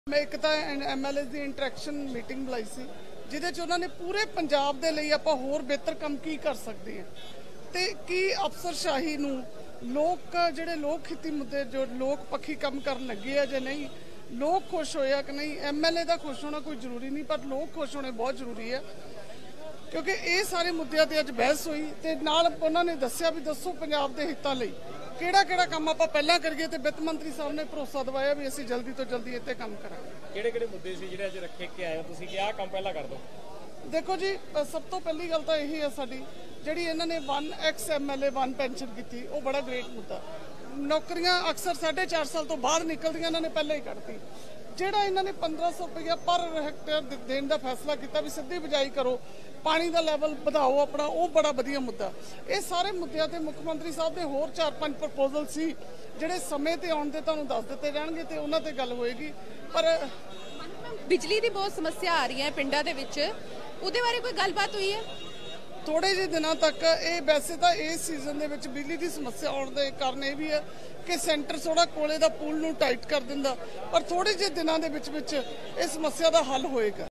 मैं एक तो MLA ਦੀ ਇੰਟਰੈਕਸ਼ਨ ਮੀਟਿੰਗ ਬੁਲਾਈ ਸੀ ਜਿਹਦੇ 'ਚ ਉਹਨਾਂ ਨੇ ਪੂਰੇ ਪੰਜਾਬ ਦੇ ਲਈ ਆਪਾਂ ਹੋਰ ਬਿਹਤਰ ਕੰਮ ਕੀ ਕਰ ਸਕਦੇ ਹਾਂ ਤੇ ਕੀ ਅਫਸਰਸ਼ਾਹੀ ਨੂੰ ਲੋਕ ਜਿਹੜੇ ਲੋਕ ਖੇਤੀ ਮੁੱਦੇ ਜੋ ਲੋਕ ਪੱਖੀ ਕੰਮ ਕਰਨ ਲੱਗੇ ਆ ਜਾਂ ਨਹੀਂ ਲੋਕ ਖੁਸ਼ ਹੋਇਆ ਕਿ ਨਹੀਂ MLA ਦਾ ਖੁਸ਼ ਹੋਣਾ ਕੋਈ ਜ਼ਰੂਰੀ ਨਹੀਂ ਪਰ ਲੋਕ ਖੁਸ਼ ਹੋਣੇ ਬਹੁਤ ਜ਼ਰੂਰੀ ਹੈ ਕਿਉਂਕਿ ਇਹ ਸਾਰੇ ਮੁੱਦਿਆਂ ਤੇ ਅੱਜ ਬਹਿਸ ਹੋਈ ਤੇ ਨਾਲ ਉਹਨਾਂ ਨੇ ਦੱਸਿਆ ਵੀ ਦੱਸੋ ਪੰਜਾਬ ਦੇ ਹਿੱਤਾਂ ਲਈ ਕਿਹੜਾ ਕੰਮ ਆਪਾਂ ਪਹਿਲਾਂ ਕਰੀਏ ਤੇ ਵਿੱਤ ਮੰਤਰੀ ਸਾਹਿਬ ਨੇ ਭਰੋਸਾ ਦਿਵਾਇਆ ਵੀ ਅਸੀਂ ਜਲਦੀ ਤੋਂ ਜਲਦੀ ਇੱਥੇ ਕੰਮ ਕਰਾਂਗੇ। ਕਿਹੜੇ ਮੁੱਦੇ ਸੀ ਜਿਹੜੇ ਅੱਜ ਰੱਖੇ ਕੇ ਆਏ ਹੋ ਤੁਸੀਂ ਕਿ ਆਹ ਕੰਮ ਪਹਿਲਾਂ ਕਰ ਦਿਓ? ਦੇਖੋ ਜੀ ਸਭ ਤੋਂ ਪਹਿਲੀ ਗੱਲ ਤਾਂ ਇਹੀ ਹੈ ਸਾਡੀ ਜਿਹੜੀ ਇਹਨਾਂ ਨੇ 1 MLA 1 ਪੈਨਸ਼ਨ ਕੀਤੀ ਉਹ ਬੜਾ ਗ੍ਰੇਟ ਮੁੱਦਾ। ਨੌਕਰੀਆਂ ਅਕਸਰ 4.5 ਸਾਲ ਤੋਂ ਬਾਅਦ ਨਿਕਲਦੀਆਂ ਇਹਨਾਂ ਨੇ ਪਹਿਲਾਂ ਹੀ ਕੱਢਤੀ। ਜਿਹੜਾ ਇਹਨਾਂ ਨੇ 1500 ਰੁਪਇਆ ਪਰ ਹੈਕਟੇਅਰ ਦੇਣ ਦਾ ਫੈਸਲਾ ਕੀਤਾ ਵੀ ਸਿੱਧੀ ਬਿਜਾਈ ਕਰੋ ਪਾਣੀ ਦਾ ਲੈਵਲ ਵਧਾਓ ਆਪਣਾ ਉਹ ਬੜਾ ਵਧੀਆ ਮੁੱਦਾ। ਇਹ ਸਾਰੇ ਮੁੱਦਿਆਂ ਤੇ ਮੁੱਖ ਮੰਤਰੀ ਸਾਹਿਬ ਦੇ ਹੋਰ 4-5 ਪ੍ਰਪੋਜ਼ਲ ਸੀ ਜਿਹੜੇ ਸਮੇਂ ਤੇ ਆਉਣ ਦੇ ਤੁਹਾਨੂੰ ਦੱਸ ਦਿੱਤੇ ਜਾਣਗੇ ਤੇ ਉਹਨਾਂ ਤੇ ਗੱਲ ਹੋਏਗੀ। ਪਰ ਬਿਜਲੀ ਦੀ ਬਹੁਤ ਸਮੱਸਿਆ ਆ ਰਹੀ ਹੈ ਪਿੰਡਾਂ ਦੇ ਵਿੱਚ ਉਹਦੇ ਬਾਰੇ ਕੋਈ ਗੱਲਬਾਤ ਹੋਈ ਹੈ? ਥੋੜੇ ਜਿਹੇ ਦਿਨਾਂ ਤੱਕ ਇਹ ਵੈਸੇ ਤਾਂ ਇਸ ਸੀਜ਼ਨ ਦੇ ਵਿੱਚ ਬਿਜਲੀ ਦੀ ਸਮੱਸਿਆ ਆਉਣ ਦੇ ਕਾਰਨ ਇਹ ਵੀ ਹੈ ਕਿ ਸੈਂਟਰ ਥੋੜਾ ਕੋਲੇ ਦਾ ਪੂਲ ਨੂੰ ਟਾਈਟ ਕਰ ਦਿੰਦਾ ਪਰ ਥੋੜੇ ਜਿਹੇ ਦਿਨਾਂ ਦੇ ਵਿੱਚ ਇਹ ਸਮੱਸਿਆ ਦਾ ਹੱਲ ਹੋਏਗਾ।